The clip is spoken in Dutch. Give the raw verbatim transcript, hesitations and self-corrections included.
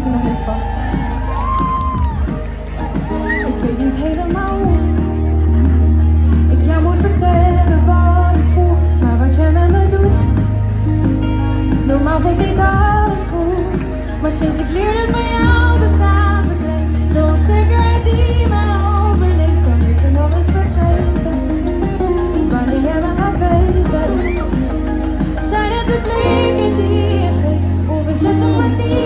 er nog even van. Ik weet niet helemaal hoe ik jou moet vertellen wat ik voel, maar wat jij met me doet. Normaal vond niet alles goed, maar sinds ik leerde van jou bestaan verdween de onzekerheid die me overneemt. Kan ik er nog eens vergeten wanneer jij me gaat weten? Zijn het de blikken die je geeft, of is het een manier?